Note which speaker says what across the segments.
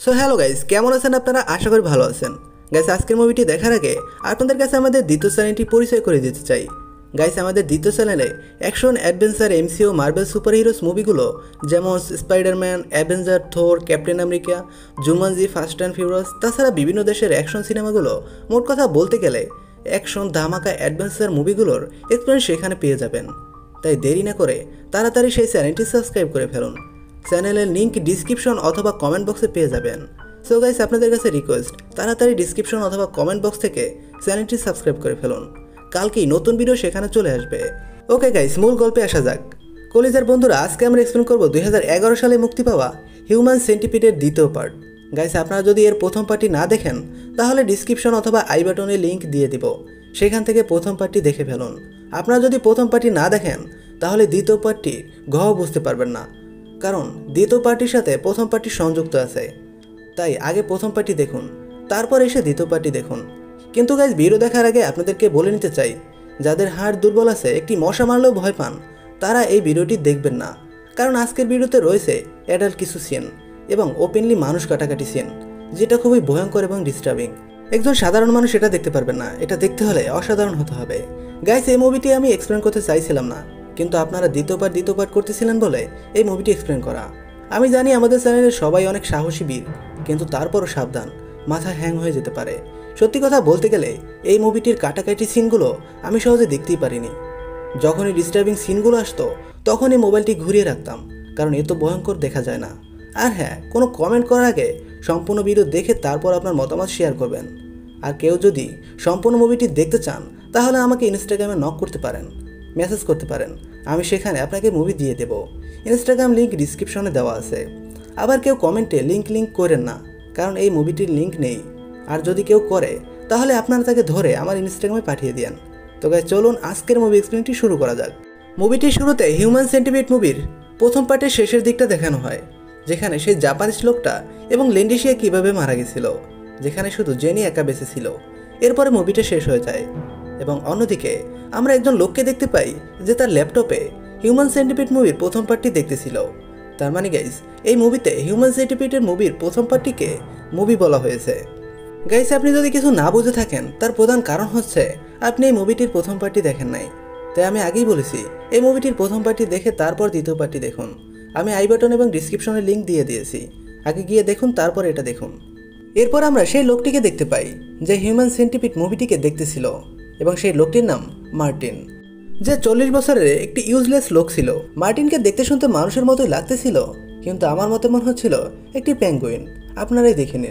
Speaker 1: So hello guys, কেমন আছেন আপনারা? আশা করি ভালো আছেন। গাইস, আজকের মুভিটি দেখার আগে আপনাদের কাছে আমাদের দ্বিতীয় চ্যানেলটি পরিচয় করে দিতে চাই। গাইস, আমাদের দ্বিতীয় চ্যানেলে action, adventure, MCU, Marvel super heroes মুভিগুলো যেমন Spiderman, Avenger, Thor, Captain America, Jumanji, Fast and Furious, তাছাড়া বিভিন্ন দেশের অ্যাকশন সিনেমাগুলো, মোট কথা বলতে গেলে অ্যাকশন, ধামাকা, অ্যাডভেঞ্চার মুভিগুলোর এক্সপিরিয়েন্স সেখানে পেয়ে যাবেন। তাই দেরি না করে তাড়াতাড়ি সেই চ্যানেলটি সাবস্ক্রাইব করে ফেলুন। চ্যানেলের লিঙ্ক ডিসক্রিপশন অথবা কমেন্ট বক্সে পেয়ে যাবেন। সো গাইস, আপনাদের কাছে রিকোয়েস্ট, তাড়াতাড়ি ডিসক্রিপশন অথবা কমেন্ট বক্স থেকে চ্যানেলটি সাবস্ক্রাইব করে ফেলুন। কালকেই নতুন ভিডিও সেখানে চলে আসবে। ওকে গাইস, মূল গল্পে আসা যাক। কলিজার বন্ধুরা, আজকে আমরা এক্সপ্লেন করব 2011 সালে মুক্তি পাওয়া হিউম্যান সেন্টিপিডের দ্বিতীয় পার্ট। গাইস, আপনারা যদি এর প্রথম পার্টটি না দেখেন তাহলে ডিসক্রিপশন অথবা আই বাটনে লিঙ্ক দিয়ে দিব, সেখান থেকে প্রথম পার্টটি দেখে ফেলুন। আপনারা যদি প্রথম পার্টটি না দেখেন তাহলে দ্বিতীয় পার্টটি বুঝতে পারবেন না, কারণ দ্বিতীয় পার্টির সাথে প্রথম পার্টি সংযুক্ত আছে। তাই আগে প্রথম পার্টি দেখুন, তারপর এসে দ্বিতীয় পার্টি দেখুন। কিন্তু গাইজ, ভিডিও দেখার আগে আপনাদেরকে বলে নিতে চাই, যাদের হাড় দুর্বল আছে, একটি মশা মারলেও ভয় পান, তারা এই ভিডিওটি দেখবেন না। কারণ আজকের ভিডিওতে রয়েছে অ্যাডাল্ট কিছু সিন এবং ওপেনলি মানুষ কাটাকাটি সিন, যেটা খুবই ভয়ঙ্কর এবং ডিস্টার্বিং। একজন সাধারণ মানুষ এটা দেখতে পারবেন না। এটা দেখতে হলে অসাধারণ হতে হবে। গাইজ, এই মুভিটি আমি এক্সপ্লেন করতে চাইছিলাম না, কিন্তু আপনারা দ্বিতীয় পার্ট করতেছিলেন বলে এই মুভিটি এক্সপ্লেন করা। আমি জানি আমাদের চ্যানেলের সবাই অনেক সাহসী বীর, কিন্তু তারপরও সাবধান, মাথা হ্যাং হয়ে যেতে পারে। সত্যি কথা বলতে গেলে এই মুভিটির কাটাকাটি সিনগুলো আমি সহজে দেখতেই পারিনি। যখনই ডিস্টার্বিং সিনগুলো আসতো তখনই মোবাইলটি ঘুরিয়ে রাখতাম, কারণ এত ভয়ঙ্কর দেখা যায় না। আর হ্যাঁ, কোনো কমেন্ট করার আগে সম্পূর্ণ ভিডিও দেখে তারপর আপনার মতামত শেয়ার করবেন। আর কেউ যদি সম্পূর্ণ মুভিটি দেখতে চান তাহলে আমাকে ইনস্টাগ্রামে নক করতে পারেন, মেসেজ করতে পারেন, আমি সেখানে আপনাকে মুভি দিয়ে দেব। ইনস্টাগ্রাম লিঙ্ক ডিসক্রিপশনে দেওয়া আছে। আবার কেউ কমেন্টে লিঙ্ক করেন না, কারণ এই মুভিটির লিঙ্ক নেই। আর যদি কেউ করে তাহলে আপনারা তাকে ধরে আমার ইনস্টাগ্রামে পাঠিয়ে দেন। তো গাইস, চলুন আজকের মুভি এক্সপ্লেনটি শুরু করা যাক। মুভিটির শুরুতে হিউম্যান সেন্টিপিড মুভির প্রথম পার্টের শেষের দিকটা দেখানো হয়, যেখানে সেই জাপানিজ লোকটা এবং লেন্ডিশিয়া কিভাবে মারা গেছিল, যেখানে শুধু জেনি একা বেঁচে ছিল। এরপরে মুভিটা শেষ হয়ে যায় এবং অন্যদিকে আমরা একজন লোককে দেখতে পাই যে তার ল্যাপটপে হিউম্যান সেন্টিপিড মুভির প্রথম পার্টটি দেখতেছিল। তার মানে গাইস, এই মুভিতে হিউম্যান সেন্টিপিডের মুভির প্রথম পার্টটিকে মুভি বলা হয়েছে। গাইস, আপনি যদি কিছু না বুঝে থাকেন তার প্রধান কারণ হচ্ছে আপনি এই মুভিটির প্রথম পার্টটি দেখেন নাই। তাই আমি আগেই বলেছি, এই মুভিটির প্রথম পার্টটি দেখে তারপর দ্বিতীয় পার্টটি দেখুন। আমি আই বাটন এবং ডিসক্রিপশনে লিঙ্ক দিয়ে দিয়েছি, আগে গিয়ে দেখুন, তারপর এটা দেখুন। এরপর আমরা সেই লোকটিকে দেখতে পাই যে হিউম্যান সেন্টিপিড মুভিটিকে দেখতেছিল, এবং সেই লোকটির নাম মার্টিন, যে 40 বছরের একটি ইউজলেস লোক ছিল। মার্টিনকে দেখতে শুনতে মানুষের মতোই লাগতেছিল, কিন্তু আমার মতে মনে হচ্ছিল একটি পেঙ্গুইন। আপনারাই দেখে নিন।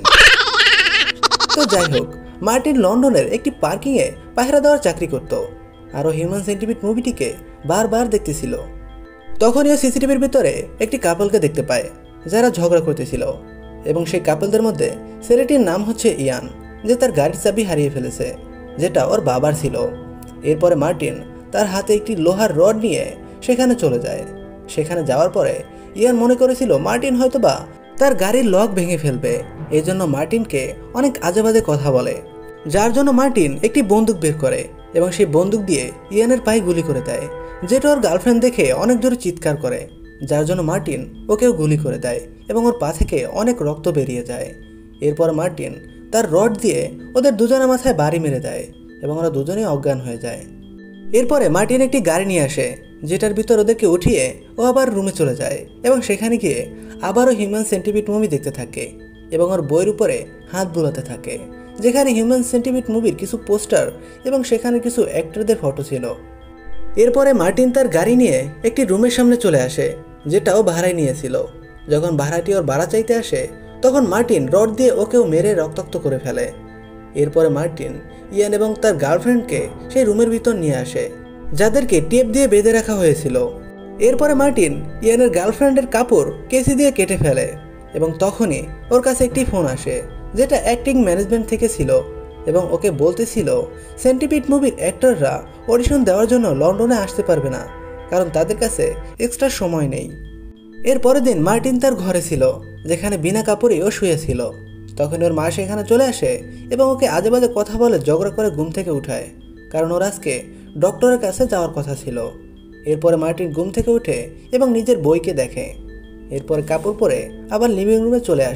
Speaker 1: তো যাই হোক, মার্টিন লন্ডনের একটি পার্কিংয়ে পাহারা দেওয়ার চাকরি করত, আরও হিউম্যান সেন্টিপিড মুভিটিকে বারবার দেখতেছিল। তখনই ও সিসিটিভির ভিতরে একটি কাপলকে দেখতে পায় যারা ঝগড়া করতেছিল, এবং সেই কাপলদের মধ্যে ছেলেটির নাম হচ্ছে ইয়ান, যে তার গাড়ির চাবি হারিয়ে ফেলেছে, যেটা ওর বাবার ছিল। এরপরে মার্টিন তার হাতে একটি লোহার রড নিয়ে সেখানে চলে যায়। সেখানে যাওয়ার পরে ইয়ান মনে করেছিল মার্টিন হয়তোবা তার গাড়ির লক ভেঙে ফেলবে, এই জন্য মার্টিনকে অনেক আজেবাজে কথা বলে, যার জন্য মার্টিন একটি বন্দুক বের করে এবং সেই বন্দুক দিয়ে ইয়ানের পায়ে গুলি করে দেয়, যেটা ওর গার্লফ্রেন্ড দেখে অনেক জোরে চিৎকার করে, যার জন্য মার্টিন ওকেও গুলি করে দেয় এবং ওর পা থেকে অনেক রক্ত বেরিয়ে যায়। এরপর মার্টিন তার রড দিয়ে ওদের দুজনের মাথায় বাড়ি মেরে দেয় এবং ওরা দুজনেই অজ্ঞান হয়ে যায়। এরপরে মার্টিন একটি গাড়ি নিয়ে আসে, যেটার ভিতর ওদেরকে উঠিয়ে ও আবার রুমে চলে যায় এবং সেখানে গিয়ে আবারও হিউম্যান সেন্টিপিড মুভি দেখতে থাকে এবং ওর বইয়ের উপরে হাত বুলাতে থাকে, যেখানে হিউম্যান সেন্টিপিড মুভির কিছু পোস্টার এবং সেখানে কিছু অ্যাক্টরদের ফটো ছিল। এরপরে মার্টিন তার গাড়ি নিয়ে একটি রুমের সামনে চলে আসে, যেটাও ভাড়ায় নিয়েছিল। যখন ভাড়াটি ওর ভাড়া চাইতে আসে তখন মার্টিন রড দিয়ে ওকেও মেরে রক্তাক্ত করে ফেলে। এরপরে মার্টিন ইয়ান এবং তার গার্লফ্রেন্ডকে সেই রুমের ভিতর নিয়ে আসে, যাদেরকে টেপ দিয়ে বেঁধে রাখা হয়েছিল। এরপরে মার্টিন ইয়ানের গার্লফ্রেন্ডের কাপড় কেসি দিয়ে কেটে ফেলে এবং তখনই ওর কাছে একটি ফোন আসে, যেটা অ্যাক্টিং ম্যানেজমেন্ট থেকে ছিল এবং ওকে বলতেছিল সেন্টিপিড মুভির অ্যাক্টররা অডিশন দেওয়ার জন্য লন্ডনে আসতে পারবে না, কারণ তাদের কাছে এক্সট্রা সময় নেই। এর পরের দিন মার্টিন তার ঘরে ছিল, যেখানে বিনা কাপড়েই ও শুয়েছিল। তখন ওর মা সেখানে চলে আসে এবং ওকে আজেবাজে কথা বলে ঝগড়া করে ঘুম থেকে উঠায়, কারণ ওর আজকে ডক্টরের কাছে যাওয়ার কথা ছিল। এরপরে মার্টিন ঘুম থেকে উঠে এবং নিজের বইকে দেখে। এরপরে কাপড় পরে আবার লিভিং রুমে চলে আসে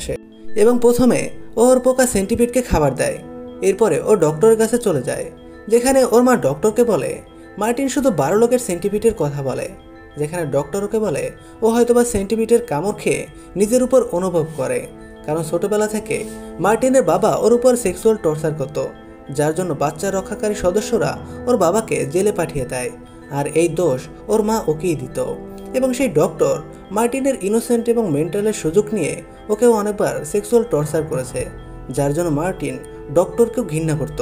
Speaker 1: এবং প্রথমে ওর পোকা সেন্টিপিডকে খাবার দেয়। এরপরে ও ডক্টরের কাছে চলে যায়, যেখানে ওর মা ডক্টরকে বলে মার্টিন শুধু 12 লোকের সেন্টিপিডের কথা বলে, যেখানে ডক্টর ওকে বলে ও হয়তোবা সেন্টিপিডের কামড় খেয়ে নিজের উপর অনুভব করে, কারণ ছোটবেলা থেকে মার্টিনের বাবা ওর উপর সেক্সুয়াল টর্চার করত, যার জন্য বাচ্চা রক্ষাকারী সদস্যরা ওর বাবাকে জেলে পাঠিয়ে দেয়, আর এই দোষ ওর মা ওকেই দিত। এবং সেই ডক্টর মার্টিনের ইনোসেন্ট এবং মেন্টালের সুযোগ নিয়ে ওকেও অনেকবার সেক্সুয়াল টর্চার করেছে, যার জন্য মার্টিন ডক্টরকেও ঘৃণা করত।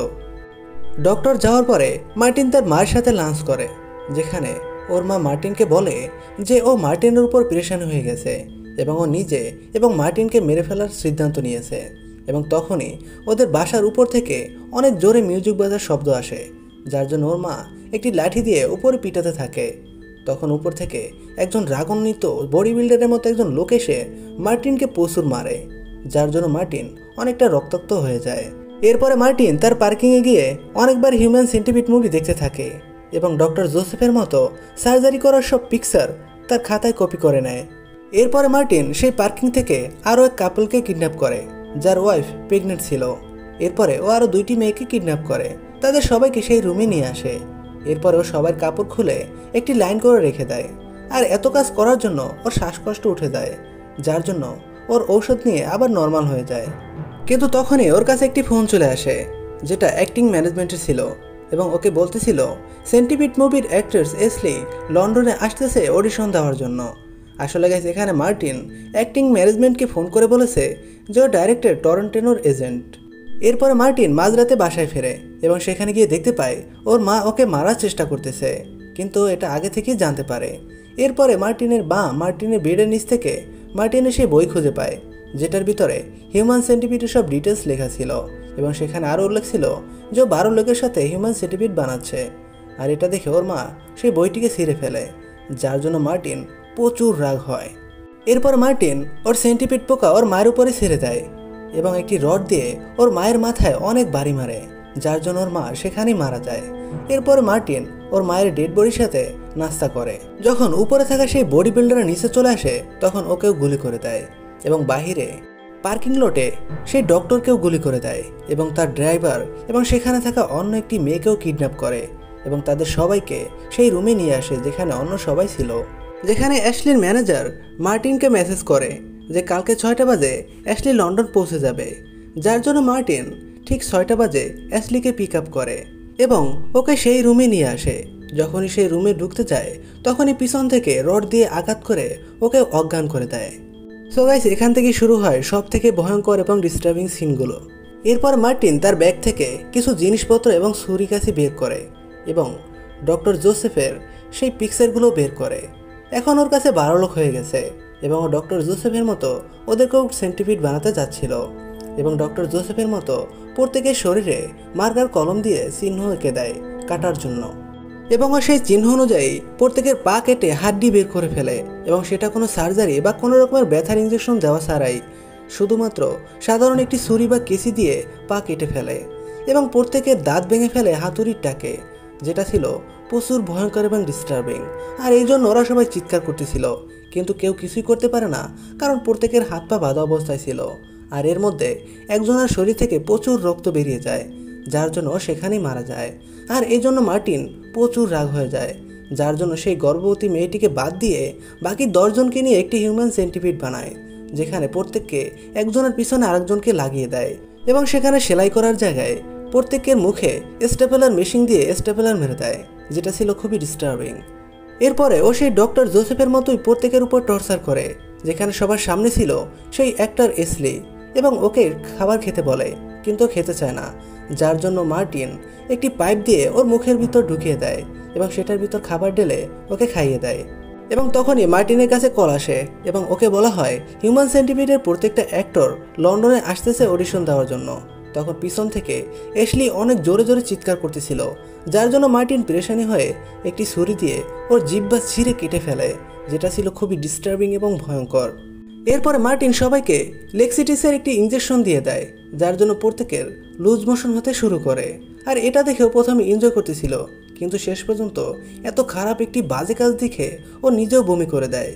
Speaker 1: ডক্টর যাওয়ার পরে মার্টিন তার মায়ের সাথে লাঞ্চ করে, যেখানে ওর মা মার্টিনকে বলে যে ও মার্টিনের উপর প্রেশান হয়ে গেছে এবং ও নিজে এবং মার্টিনকে মেরে ফেলার সিদ্ধান্ত নিয়েছে। এবং তখনই ওদের বাসার উপর থেকে অনেক জোরে মিউজিক বাজার শব্দ আসে, যার জন্য ওর মা একটি লাঠি দিয়ে উপরে পিটাতে থাকে। তখন উপর থেকে একজন রাগান্বিত বডি বিল্ডারের মতো একজন লোক এসে মার্টিনকে প্রচুর মারে, যার জন্য মার্টিন অনেকটা রক্তাক্ত হয়ে যায়। এরপরে মার্টিন তার পার্কিংয়ে গিয়ে অনেকবার হিউম্যান সেন্টিপিড মুভি দেখতে থাকে এবং ডক্টর জোসেফের মতো সার্জারি করার সব পিকচার তার খাতায় কপি করে নেয়। এরপরে মার্টিন সেই পার্কিং থেকে আরও এক কাপলকে কিডন্যাপ করে, যার ওয়াইফ প্রেগনেন্ট ছিল। এরপরে ও আরও 2টি মেয়েকে কিডন্যাপ করে, তাদের সবাইকে সেই রুমে নিয়ে আসে। এরপরে ও সবার কাপড় খুলে একটি লাইন করে রেখে দেয়, আর এত কাজ করার জন্য ওর শ্বাসকষ্ট উঠে যায়, যার জন্য ওর ঔষধ নিয়ে আবার নর্মাল হয়ে যায়। কিন্তু তখনই ওর কাছে একটি ফোন চলে আসে, যেটা অ্যাক্টিং ম্যানেজমেন্টের ছিল এবং ওকে বলতেছিল সেন্টিপিড মুভির অ্যাক্ট্রেস এসলি লন্ডনে আসতেছে অডিশন দেওয়ার জন্য। আসলে গাইস এখানে মার্টিন অ্যাক্টিং ম্যানেজমেন্টকে ফোন করে বলেছে যে ও ডাইরেক্টর টরন্টিনোর এজেন্ট। এরপরে মার্টিন মাঝরাতে বাসায় ফেরে এবং সেখানে গিয়ে দেখতে পায় ওর মা ওকে মারার চেষ্টা করতেছে, কিন্তু এটা আগে থেকেই জানতে পারে। এরপরে মার্টিনের মা মার্টিনের বেডের নিচ থেকে মার্টিনের সেই বই খুঁজে পায়, যেটার ভিতরে হিউম্যান সেন্টিপিডের সব ডিটেলস লেখা ছিল এবং সেখানে আরও উল্লেখ ছিল যে 12 লোকের সাথে হিউম্যান সেন্টিপিড বানাচ্ছে। আর এটা দেখে ওর মা সেই বইটিকে ছিঁড়ে ফেলে, যার জন্য মার্টিন প্রচুর রাগ হয়। এরপর মার্টিন ওর সেন্টিপিড পোকা ওর মায়ের উপরে ছেড়ে দেয় এবং একটি রড দিয়ে ওর মায়ের মাথায় অনেক বাড়ি মারে, যার জন্য ওর মা সেখানেই মারা যায়। এরপর মার্টিন ওর মায়ের ডেড বডির সাথে নাস্তা করে। যখন উপরে থাকা সেই বডি বিল্ডারের নিচে চলে আসে তখন ওকেও গুলি করে দেয় এবং বাহিরে পার্কিং লটে সেই ডক্টরকেও গুলি করে দেয় এবং তার ড্রাইভার এবং সেখানে থাকা অন্য একটি মেয়েকেও কিডন্যাপ করে এবং তাদের সবাইকে সেই রুমে নিয়ে আসে যেখানে অন্য সবাই ছিল। যেখানে অ্যাশলির ম্যানেজার মার্টিনকে মেসেজ করে যে কালকে 6টা বাজে অ্যাশলি লন্ডন পৌঁছে যাবে, যার জন্য মার্টিন ঠিক 6টা বাজে অ্যাশলিকে পিক আপ করে এবং ওকে সেই রুমে নিয়ে আসে। যখনই সেই রুমে ঢুকতে যায় তখনই পিছন থেকে রড দিয়ে আঘাত করে ওকে অজ্ঞান করে দেয়। সো গাইস এখান থেকে শুরু হয় সব থেকে ভয়ঙ্কর এবং ডিস্টার্বিং সিনগুলো। এরপর মার্টিন তার ব্যাগ থেকে কিছু জিনিসপত্র এবং ছুরি-কাঁচি বের করে এবং ডক্টর জোসেফের সেই পিকচারগুলো বের করে। এখন ওর কাছে 12 লোক হয়ে গেছে এবং ও ডক্টর জোসেফের মতো ওদেরকেও সেন্টিপিড বানাতে যাচ্ছিল এবং ডক্টর জোসেফের মতো প্রত্যেকের শরীরে মার্কার কলম দিয়ে চিহ্ন এঁকে দেয় কাটার জন্য এবং ও সেই চিহ্ন অনুযায়ী প্রত্যেকের পা কেটে হাড্ডি বের করে ফেলে এবং সেটা কোনো সার্জারি বা কোনো রকমের ব্যথার ইঞ্জেকশন দেওয়া ছাড়াই শুধুমাত্র সাধারণ একটি ছুরি বা কেসি দিয়ে পা কেটে ফেলে এবং প্রত্যেকের দাঁত ভেঙে ফেলে হাতুড়ির টাকে, যেটা ছিল প্রচুর ভয়ঙ্কর এবং ডিস্টার্বিং। আর এই জন্য ওরা সবাই চিৎকার করতেছিল, কিন্তু কেউ কিছুই করতে পারে না কারণ প্রত্যেকের হাত পা বাঁধা অবস্থায় ছিল। আর এর মধ্যে একজনের শরীর থেকে প্রচুর রক্ত বেরিয়ে যায়, যার জন্য সেখানেই মারা যায়। আর এই জন্য মার্টিন প্রচুর রাগ হয়ে যায়, যার জন্য সেই গর্ভবতী মেয়েটিকে বাদ দিয়ে বাকি 10 জনকে নিয়ে একটি হিউম্যান সেন্টিপিড বানায়, যেখানে প্রত্যেককে একজনের পিছনে আরেকজনকে লাগিয়ে দেয় এবং সেখানে সেলাই করার জায়গায় প্রত্যেকের মুখে স্টেপলার মেশিন দিয়ে স্টেপলার মেরে দেয়, যেটা ছিল খুবই ডিস্টার্বিং। এরপরে ও সেই ডক্টর জোসেফের মতোই প্রত্যেকের উপর টর্চার করে, যেখানে সবার সামনে ছিল সেই অ্যাক্টর এসলি এবং ওকে খাবার খেতে বলে, কিন্তু খেতে চায় না, যার জন্য মার্টিন একটি পাইপ দিয়ে ওর মুখের ভিতর ঢুকিয়ে দেয় এবং সেটার ভিতর খাবার ঢেলে ওকে খাইয়ে দেয়। এবং তখনই মার্টিনের কাছে কল আসে এবং ওকে বলা হয় হিউম্যান সেন্টিপিডের প্রত্যেকটা অ্যাক্টর লন্ডনে আসতেছে অডিশন দেওয়ার জন্য। তখন পিছন থেকে এশলি অনেক জোরে জোরে চিৎকার করতেছিল, যার জন্য মার্টিন পেরেশানি হয়ে একটি ছুরি দিয়ে ওর জিহ্বা ছিঁড়ে কেটে ফেলে, যেটা ছিল খুবই ডিস্টার্বিং এবং ভয়ঙ্কর। এরপরে মার্টিন সবাইকে লেক্সিটিসের একটি ইঞ্জেকশন দিয়ে দেয়, যার জন্য প্রত্যেকের লুজ মোশন হতে শুরু করে। আর এটা দেখেও প্রথমে এনজয় করতেছিল, কিন্তু শেষ পর্যন্ত এত খারাপ একটি বাজে কাজ দেখে ও নিজেও বমি করে দেয়।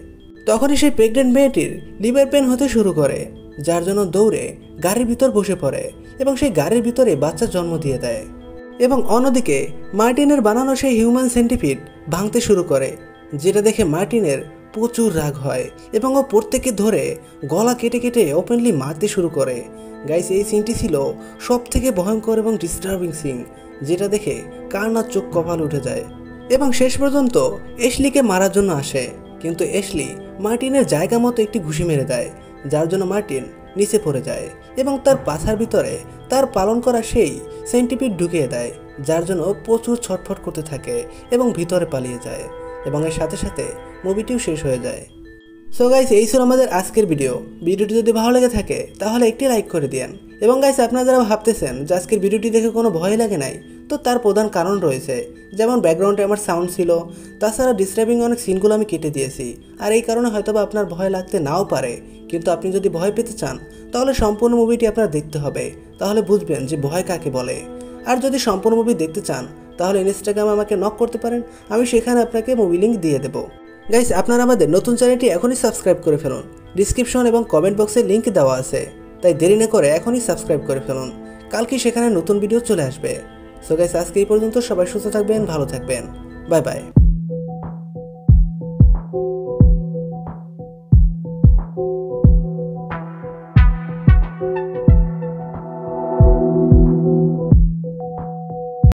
Speaker 1: তখনই সেই প্রেগনেন্ট মেয়েটির লিভার পেন হতে শুরু করে, যার জন্য দৌড়ে গাড়ির ভিতর বসে পড়ে এবং সেই গাড়ির ভিতরে বাচ্চার জন্ম দিয়ে দেয়। এবং অন্যদিকে মার্টিনের বানানো সেই হিউম্যান সেন্টিপিড ভাঙতে শুরু করে, যেটা দেখে মার্টিনের প্রচুর রাগ হয় এবং ও প্রত্যেককে ধরে গলা কেটে কেটে ওপেনলি মারতে শুরু করে। গাইস, এই সিনটি ছিল সব থেকে ভয়ঙ্কর এবং ডিস্টার্বিং সিন, যেটা দেখে কার না চোখ কপাল উঠে যায়। এবং শেষ পর্যন্ত এশলিকে মারার জন্য আসে, কিন্তু এশলি মার্টিনের জায়গা মতো একটি ঘুষি মেরে দেয়, যার জন্য মার্টিন নিচে পড়ে যায় এবং তার পাছার ভিতরে তার পালন করা সেই সেন্টিপিড ঢুকিয়ে দেয়, যার জন্য প্রচুর ছটফট করতে থাকে এবং ভিতরে পালিয়ে যায়। এবং এর সাথে সাথে মুভিটিও শেষ হয়ে যায়। সো গাইস, এই ছিল আমাদের আজকের ভিডিওটি যদি ভালো লেগে থাকে তাহলে একটি লাইক করে দিন। এবং গাইস, আপনারা যারা ভাবতেছেন যে আজকের ভিডিওটি দেখে কোনো ভয় লাগে নাই, তো তার প্রধান কারণ রয়েছে, যেমন ব্যাকগ্রাউন্ডে আমার সাউন্ড ছিল, তাছাড়া ডিস্টার্বিং অনেক সিনগুলো আমি কেটে দিয়েছি। আর এই কারণে হয়তো বা আপনার ভয় লাগতে নাও পারে, কিন্তু আপনি যদি ভয় পেতে চান তাহলে সম্পূর্ণ মুভিটি আপনার দেখতে হবে, তাহলে বুঝবেন যে ভয় কাকে বলে। আর যদি সম্পূর্ণ মুভি দেখতে চান তাহলে ইনস্টাগ্রামে আমাকে নক করতে পারেন, আমি সেখানে আপনাকে মুভি লিঙ্ক দিয়ে দেবো। গাইস, আপনারা আমাদের নতুন চ্যানেলটি এখনই সাবস্ক্রাইব করে ফেলুন, ডিসক্রিপশন এবং কমেন্ট বক্সে লিঙ্ক দেওয়া আছে, তাই দেরি না করে এখনই সাবস্ক্রাইব করে ফেলুন, কালকে সেখানে নতুন ভিডিও চলে আসবে। সো গাইস, আজকে এই পর্যন্ত, সবাই সুস্থ থাকবেন, ভালো থাকবেন, বাই বাই।